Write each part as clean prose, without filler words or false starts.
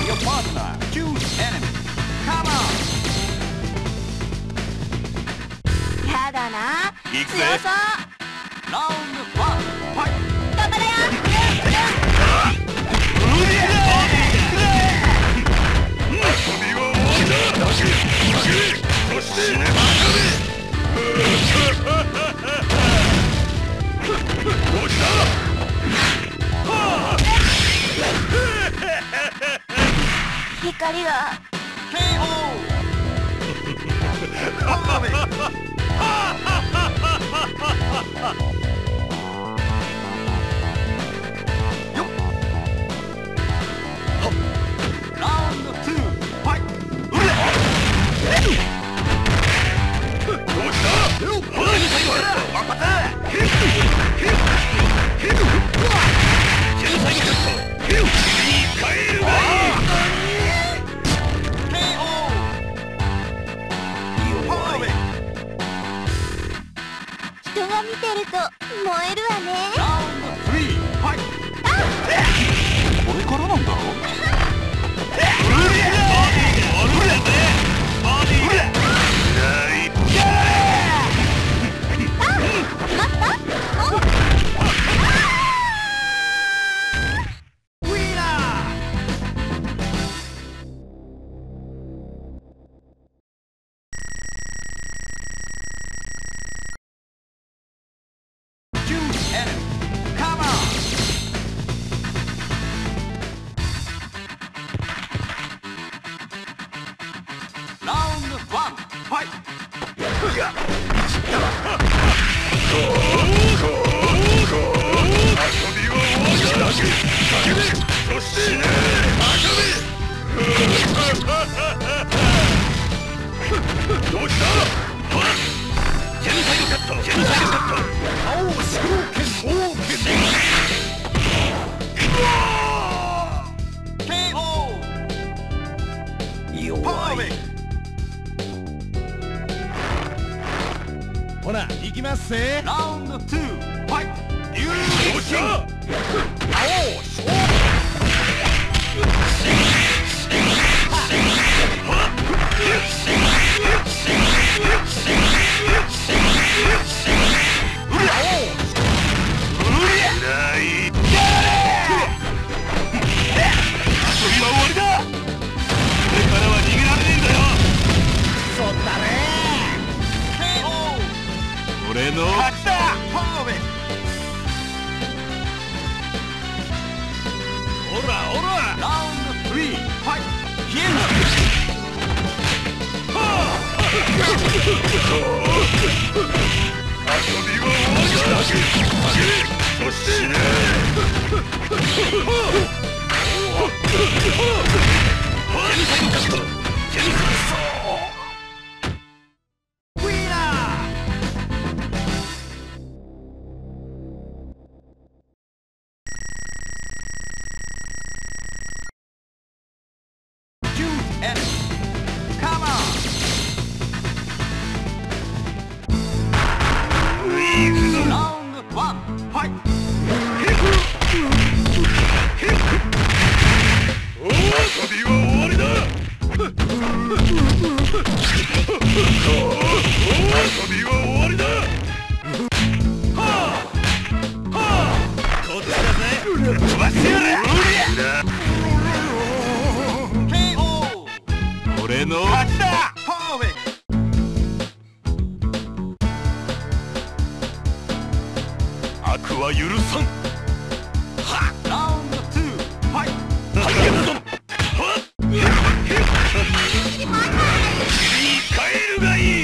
Your partner. Choose enemy. Come on. やだな。 行くぜ。 強そう。 Round 1. Fight. 頑張れよ。光が。 KO. Round 2. Fight. 人が見てると燃えるわね。 これからなんだろう。 ほな、行きますぜ。 ラウンド2、ファイト。 よっしゃ。俺の勝ちだ。オラオラ。 ラウンド3、ファイト。 消えんな。遊びは終わりだ。そして俺の勝ちだ。悪は許さん。 ラウンド2、ファイト。 帰るがいい。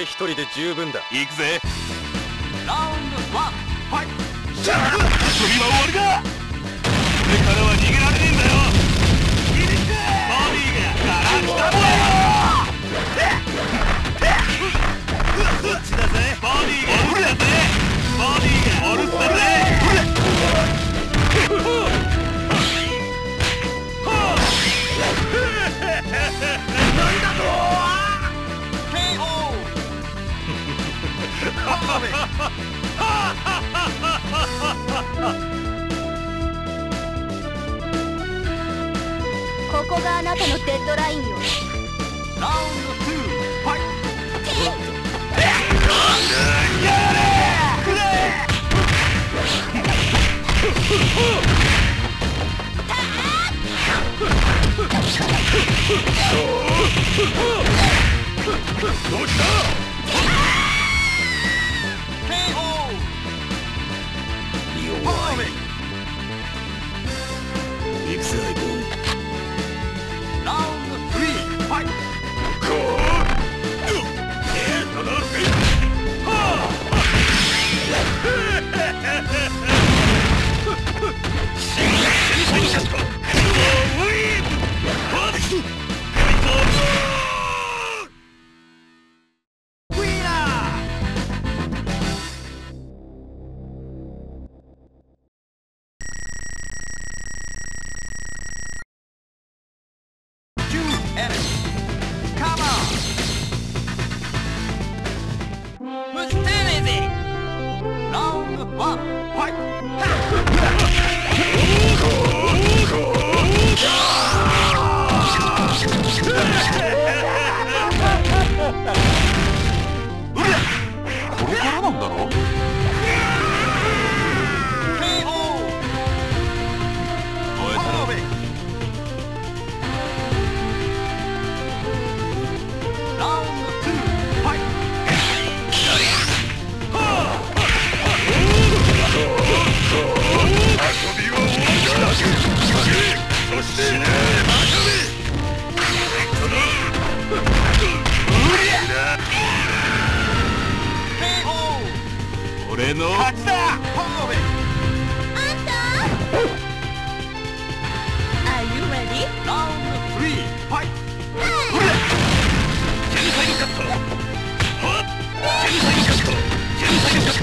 一人で十分だ。 行くぜ。ラウンド1ファイト。遊びは終わりか。これからは逃げられねえんだよ。ボディがガラクタだよ。こっちだぜ。ボディがオルだぜ。ボディがオルだぜ。なんだと。KO。 ここがあなたのデッドラインよ。 ラウンド2ファイト。どうした？ KO。行くぜ相棒。ラウンド3ファイト。俺の勝ちだ。あんた Are you ready? ラウンド3ファイト。ジェノサイドカット。ジェノサイドカット。ジェノサイドカット。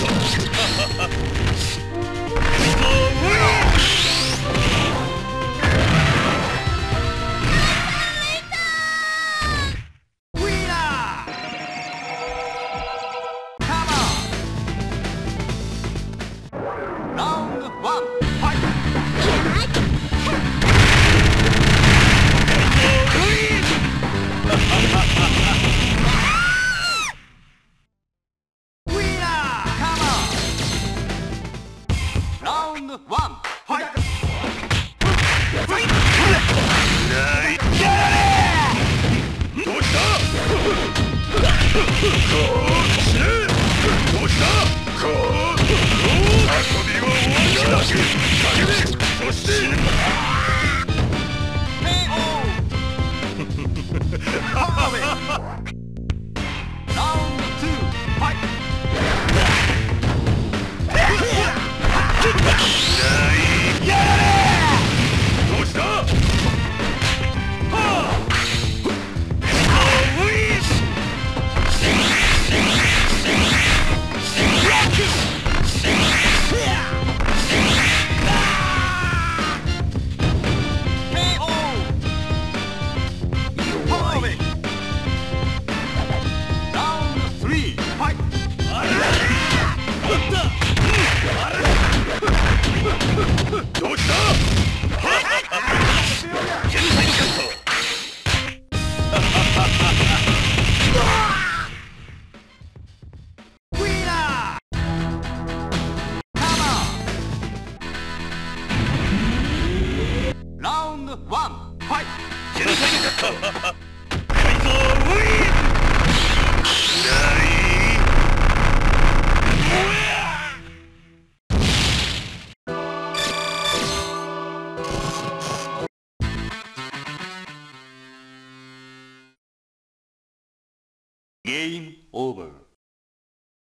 ゲームオーバー。